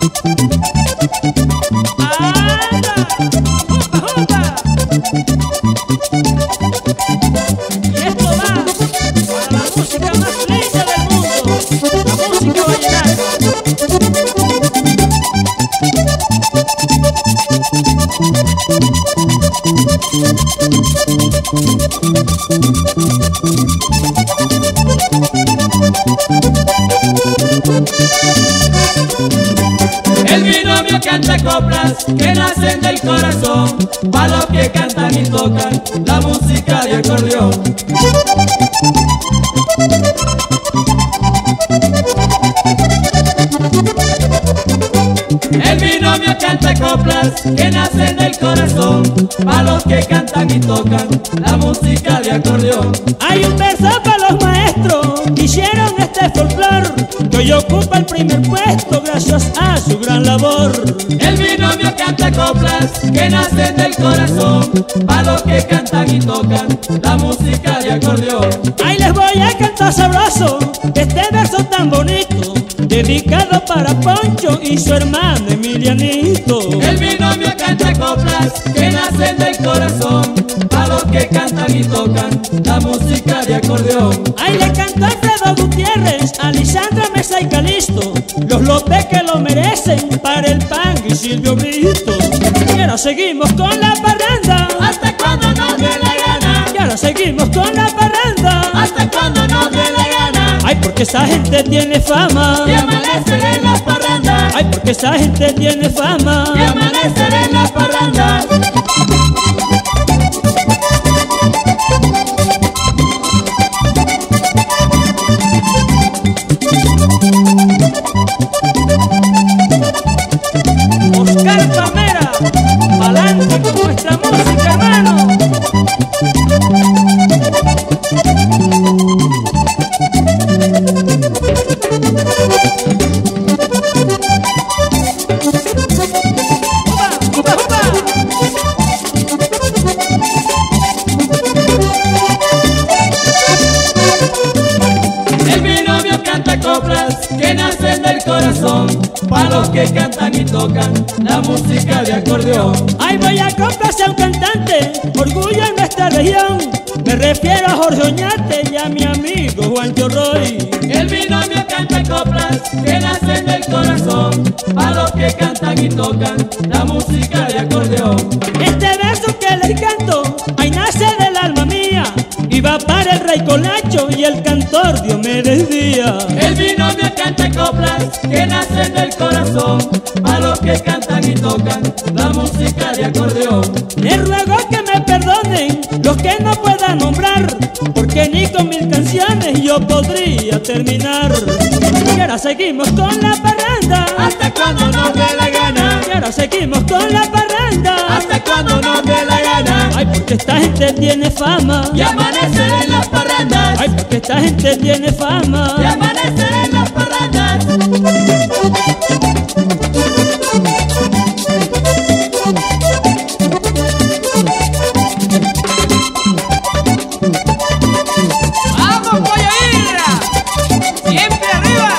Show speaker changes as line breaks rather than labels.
El binomio canta coplas que nacen del corazón, pa' los que cantan y tocan la música de acordeón. El binomio canta coplas que nacen del corazón, pa' los que cantan y tocan la música de acordeón.
Hay un verso para los maestros que hicieron este folclor, que hoy ocupa el primer puesto gracias a su gran labor.
El binomio canta coplas que nacen del corazón, pa' los que cantan y tocan la música de acordeón.
Ahí les voy a cantar sabroso este verso tan bonito, dedicado para Poncho y su hermano Emilianito.
El binomio canta coplas que nacen del corazón, pa' los que cantan y tocan la música de acordeón.
Ahí le canta Alfredo Gutiérrez, Alisandra Mesa y Calisto, los López que lo merecen para el pan y Silvio Brito. Y ahora seguimos con la parranda
Hasta cuando nos dé la gana.
y ahora seguimos con la parranda.
Hasta cuando nos dé la gana.
Ay, porque esa gente tiene fama.
Y amanecer en las parrandas.
Ay, porque esa gente tiene fama.
Y amanecer en las parrandas.
Oscar Pamera, pa'lante con nuestra música, hermano. ¡Upa, upa, upa!
El binomio canta coplas que nacen del corazón, pa' los que cantan y tocan la música de acordeón.
Ay, voy a complacer a un cantante, orgullo en nuestra región. Me refiero a Jorge Oñate y a mi amigo Juancho Roy.
El binomio canta coplas que nacen del corazón, pa' los que cantan y tocan la música de acordeón.
Este verso que les canto, ay, nace del alma mía, y va para el rey Colacho y el cantor Diomedes Díaz.
El binomio canta coplas que nacen del corazón, pa' los que cantan y tocan la música de acordeón.
Les ruego que me perdonen los que no pueda nombrar, porque ni con 1000 canciones yo podría terminar. Y ahora seguimos con la parranda.
Hasta cuando nos dé la gana.
Y ahora seguimos con la parranda.
Hasta cuando nos dé la gana.
Ay, porque esta gente tiene fama.
Y amanecer en las parrandas.
Ay, porque esta gente tiene fama.
Y amanecer en las parrandas.
¡Vamos, Pollo Irra! ¡Siempre arriba!